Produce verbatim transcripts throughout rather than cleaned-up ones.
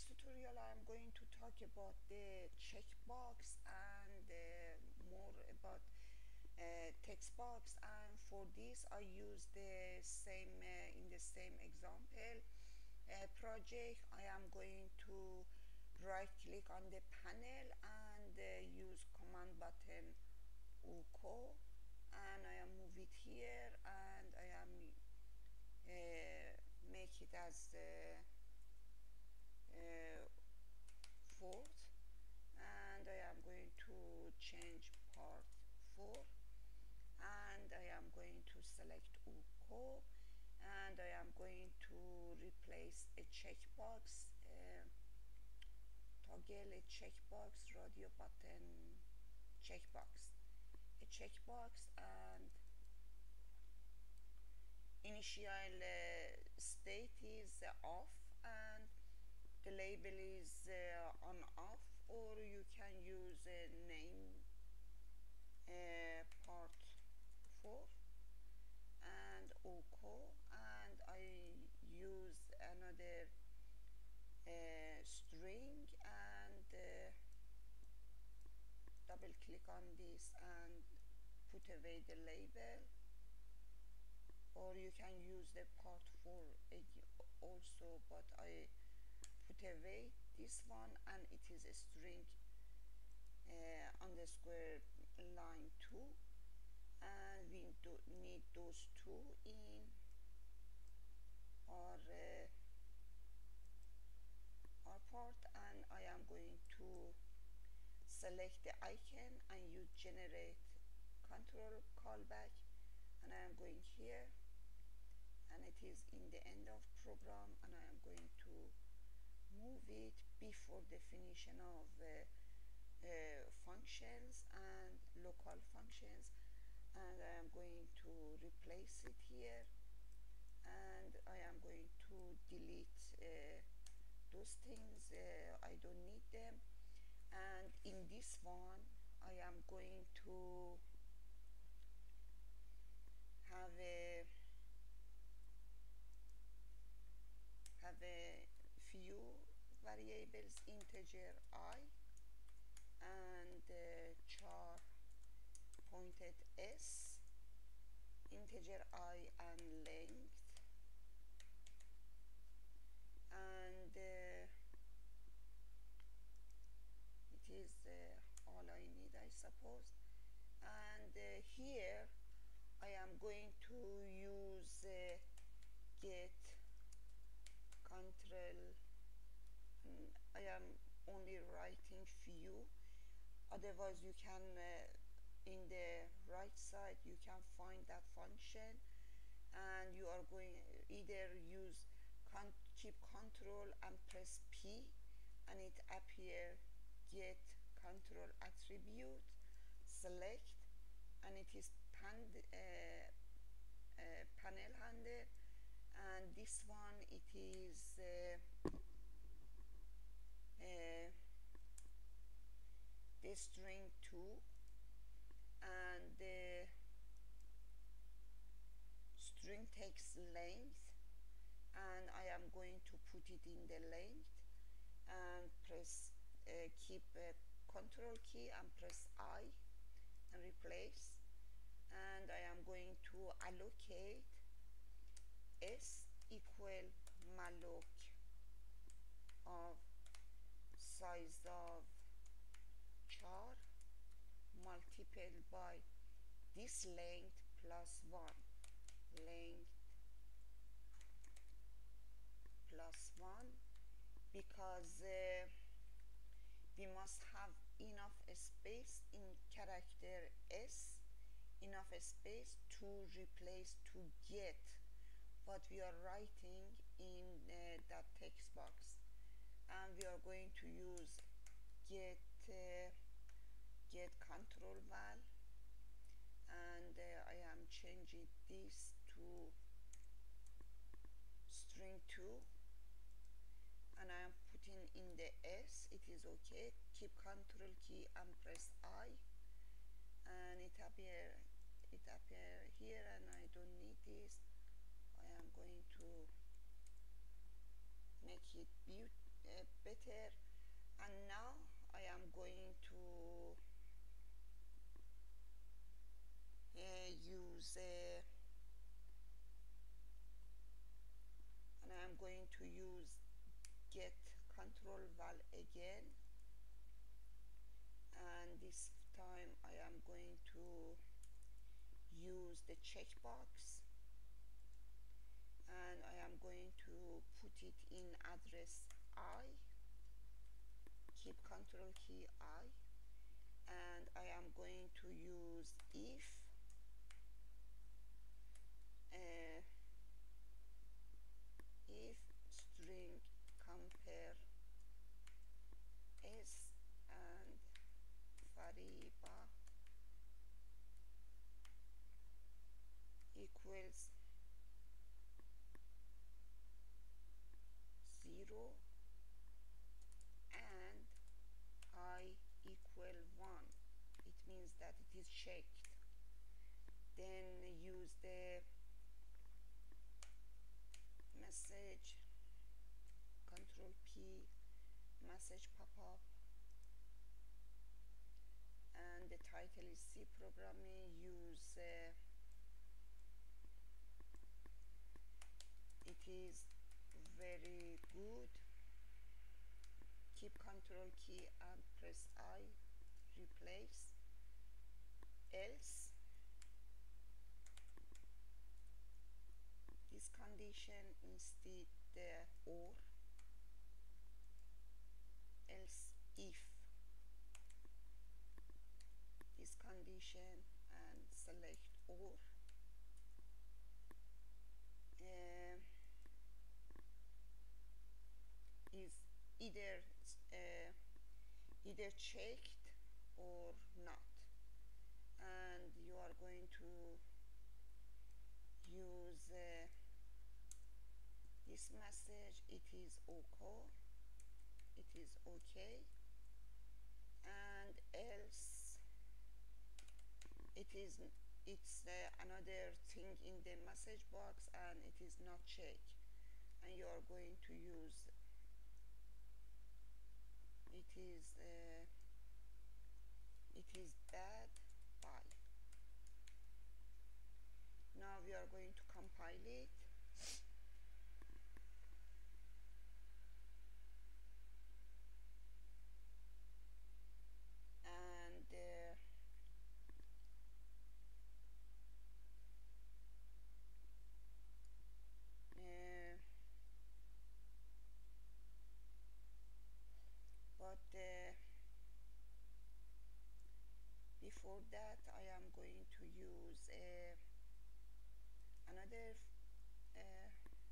this tutorial I am going to talk about the checkbox and uh, more about uh, text box, and for this I use the same uh, in the same example uh, project. I am going to right click on the panel and uh, use command button OK, and I am move it here and I am uh, make it as uh, uh, fourth, and I am going to change part four, and I am going to select OK, and I am going to replace a checkbox, uh, toggle a checkbox, radio button checkbox, a checkbox, and initial uh, state is uh, off and the label is uh, on off, or you can use a name uh, part four and OK, and I use another uh, string and uh, double click on this and put away the label, or you can use the part four also, but I put away this one and it is a string uh, underscore line two, and we do need those two in our uh, our part, and I am going to select the icon and use generate control callback, and I am going here and it is in the end of program, and I am going to move it before definition of uh, uh, functions and local functions, and I am going to replace it here, and I am going to delete uh, those things, uh, I don't need them, and in this one I am going to have a have a few variables, integer I and uh, char pointed s, integer I and length, and uh, it is uh, all I need, I suppose. And uh, here I am going to use uh, get control, and I am only writing few, otherwise you can uh, in the right side you can find that function, and you are going either use con keep control and press P and it appear get control attribute, select, and it is pan, uh, uh, panel handler, and this one it is uh, uh, the string two, and the string takes length, and I am going to put it in the length and press uh, keep uh, control key and press I and replace, and I am going to allocate s equal malloc of size of char multiplied by this length plus one, length plus one, because uh, we must have enough space in character s, enough space to replace, to get what we are writing in uh, that text box, and we are going to use get uh, get control val, and uh, I am changing this to string two, and I am putting in the s, it is okay, keep control key and press I, and it appear it appear here, and I don't need this. I am going to make it be uh, better. And now I am going to uh, use uh, and I am going to use get control val again, and this time I am going to use the checkbox, and I am going to put it in address I, keep control key I, and I am going to use if uh, if string compare s and variable equals zero and I equal one, it means that it is checked. Then use the message control P message pop-up, and the title is C programming. Use uh, it is very good, keep control key and press I, replace, else this condition instead the or, else if this condition and select or. Uh, is either uh, either checked or not, and you are going to use uh, this message, it is okay, it is okay, and else it is it's uh, another thing in the message box and it is not checked, and you are going to use it is uh, it is bad bye. Now we are going to compile it, and uh, uh, but uh, before that I am going to use uh, another uh,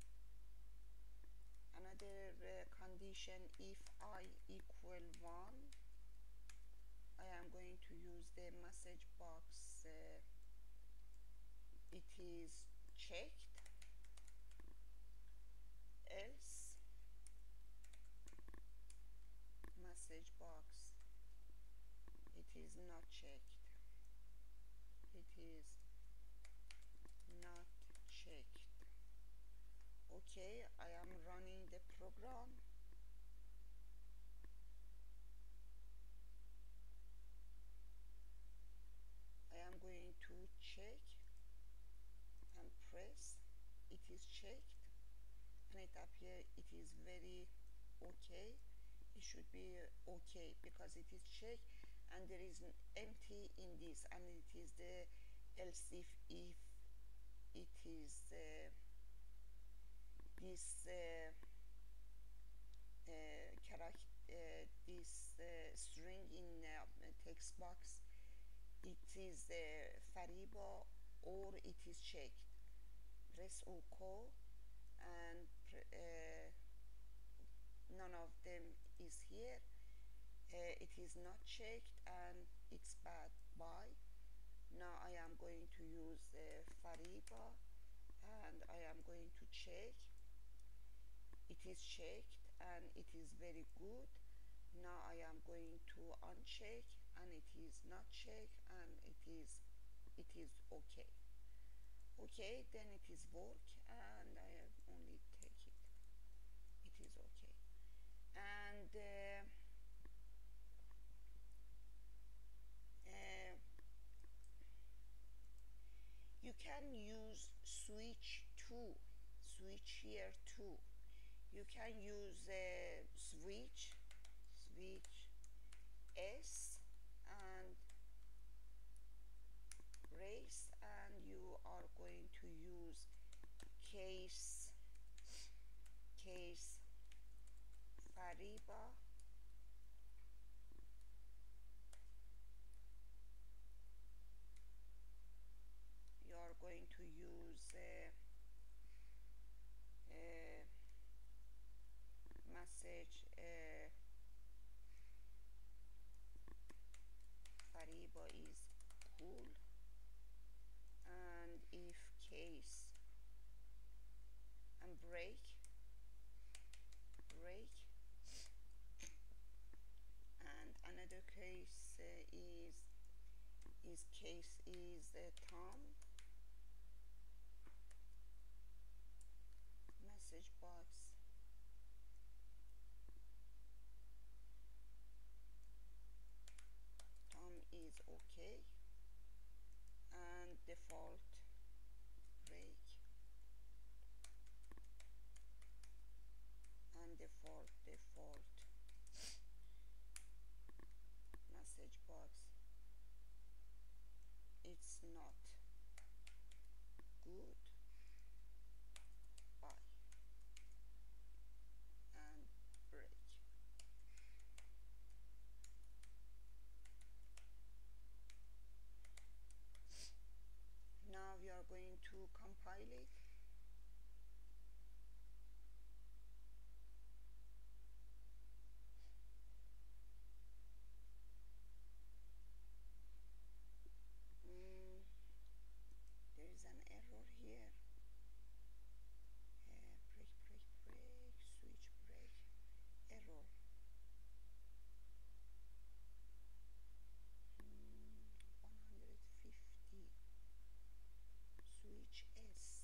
another uh, condition. If I equal one, I am going to use the message box, uh, it is checked, else message box, it is not checked, it is not checked. Okay, I am running the program. I am going to check and press, it is checked, and it appears it is very okay. It should be uh, okay because it is checked and there is an empty in this, and it is the else if if it is uh, this uh, uh, character uh, this uh, string in uh, text box, it is uh, variable or it is checked. Press OK, and uh, none of them is here. Uh, it is not checked and it's bad bye. Now I am going to use uh, variable, and I am going to check, it is checked and it is very good. Now I am going to uncheck, and it is not checked and it is it is okay. Okay, then it is work, and I have only take it, it is okay. And here too. You can use a switch, switch S and race, and you are going to use case case Fariba. You are going to use uh, uh, message uh, Fariba is cool, and if case and break break and another case uh, is is case is uh, Tom. Message box Tom is okay, and default break and default default message box it's not good, bye, and break. Now we are going to compile it. Mm, there is an error here. Uh, break, break, break, switch break, error. Mm, one hundred fifty, switch S.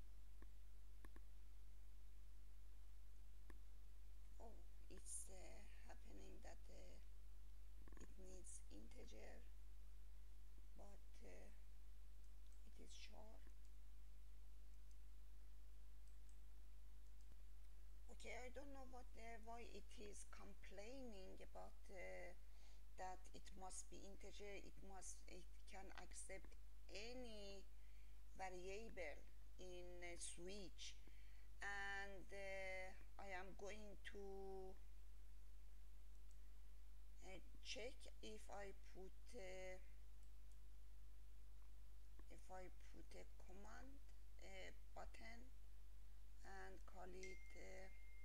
Oh, it's uh, happening that uh, it needs integer, but uh, it is char. Okay, I don't know what uh, why it is complaining about uh, that it must be integer. It must it can accept any variable in a switch, and uh, I am going to uh, check if I put uh, if I put a command uh, button and call it uh,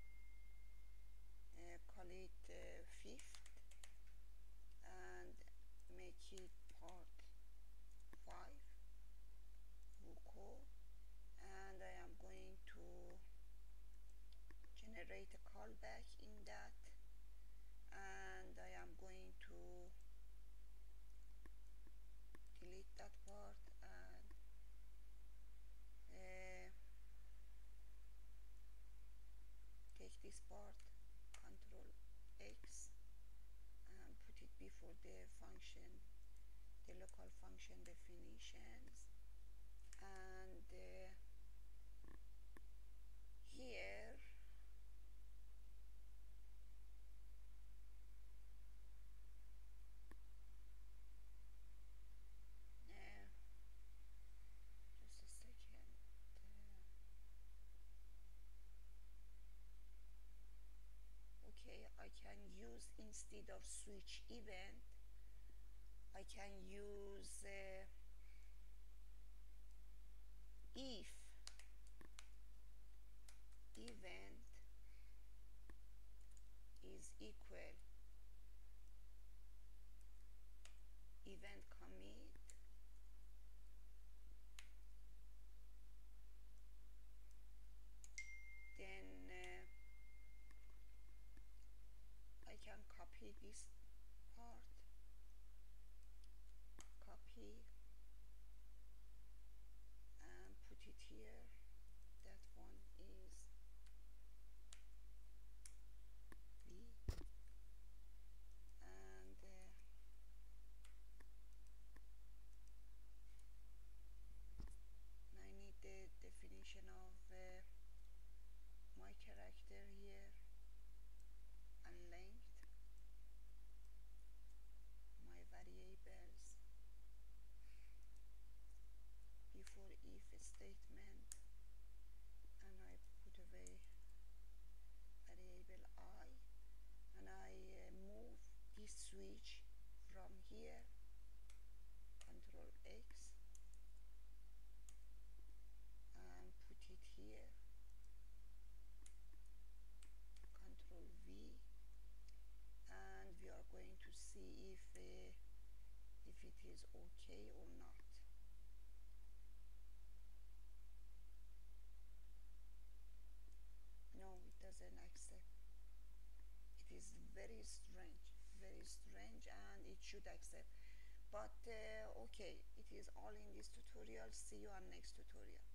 uh, call it uh, fifth and make it part five Vuko, and I am going to generate a callback in that, and I am going to delete that part and uh, take this part, control X, and put it before the function, the local function definitions, and uh, here uh, just a second. Uh, okay, I can use, instead of switch event, I can use uh, if event is equal event commit, then uh, I can copy this part, copy and put it here. this range and it should accept. But uh, okay, it is all in this tutorial. See you on next tutorial.